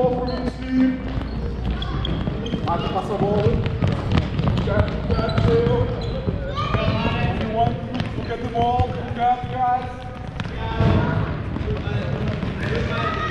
ball for you, Steve. Acha, passa a bola. Got two. Anyone? Look at the ball. Look at the guys.